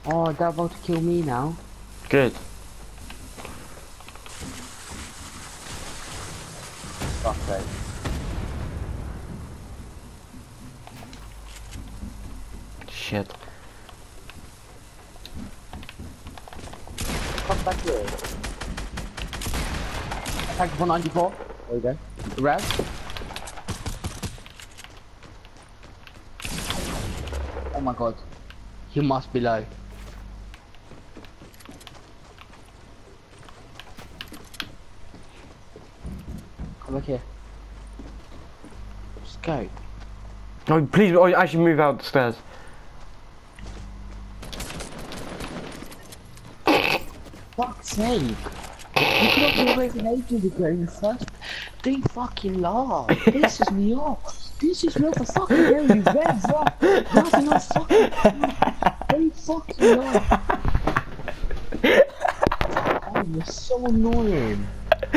Oh, they're about to kill me now. Good. Fuck's sake. Shit. Come back here. Attack 194. There you go. Red. Oh my god. He must be low. Come back here. Just go. Oh, please, oh, actually move out the stairs. Fuck's sake. You could have been waiting ages ago in the first. They fucking laugh. Pisses me off. This is not the fucking hell you read, bro. Nothing else fucking. They fucking laugh. Oh, you're so annoying.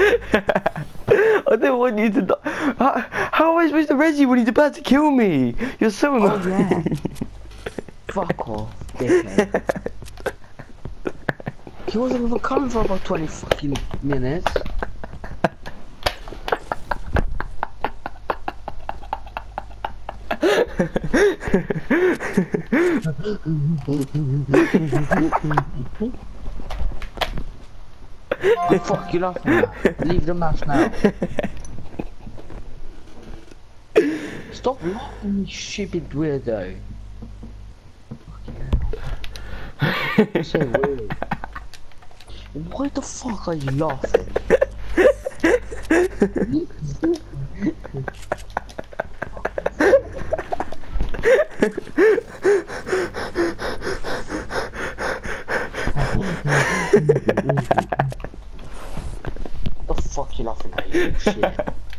I don't want you to die. How am I supposed to res you when he's about to kill me? You're so annoying. Oh, yeah. Fuck off, dickhead. He wasn't even coming for about 20 fucking minutes. Oh, fuck you laughing at? Leave the match now. Stop laughing, you stupid weirdo. You're so weird. Why the fuck are you laughing? What the fuck you laughing at, you shit?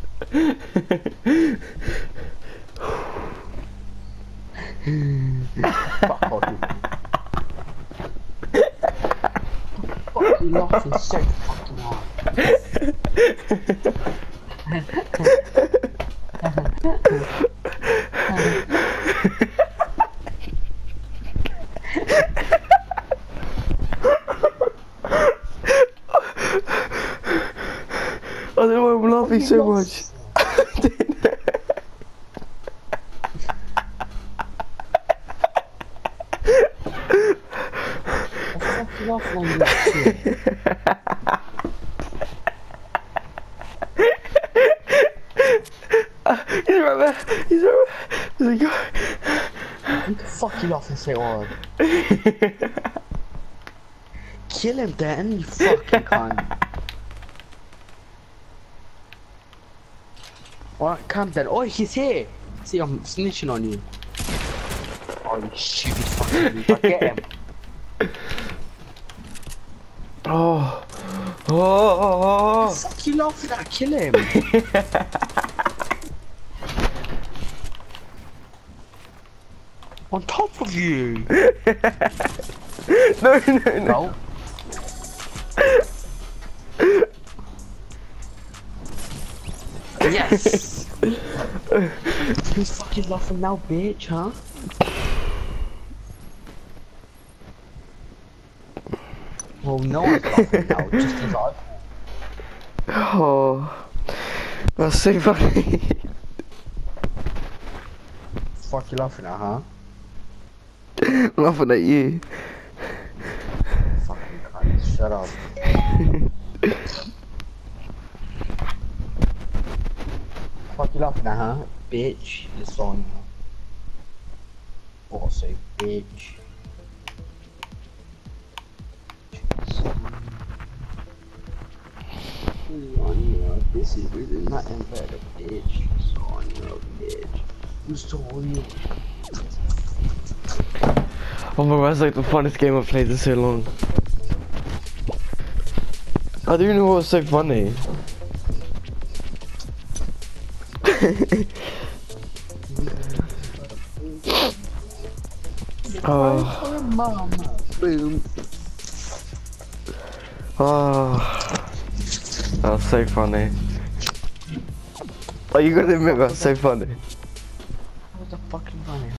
Fuck off, you. Fuck you laughing so fucking hard. I don't know why I'm laughing so much. Laughing on that shit. He's right there. He's right there. There's a guy. What the fuck you laughing so hard? Kill him then, you fucking cunt. Alright, come then. Oh, he's here. See, I'm snitching on you. Oh, you stupid fucking dude. Get him. Oh. Oh. What the fuck you laughing at? Kill him. On top of you. No. No. Yes. Who's fucking laughing now, bitch, huh? Well, no one's laughing now, just as I. Oh. That's so funny. Fuck you laughing at, huh? Laughing at you. Fucking cunt, shut up. Fuck you laughing at, huh? Bitch, it's on. Also, bitch. This is really not better, bitch. It's on you, bitch. I'm sorry. Oh my god, that's like the funnest game I've played in so long. I don't even know what was so funny. Oh. Boom. Oh. That was so funny. Oh, you gotta admit that's so funny. That was a fucking funny.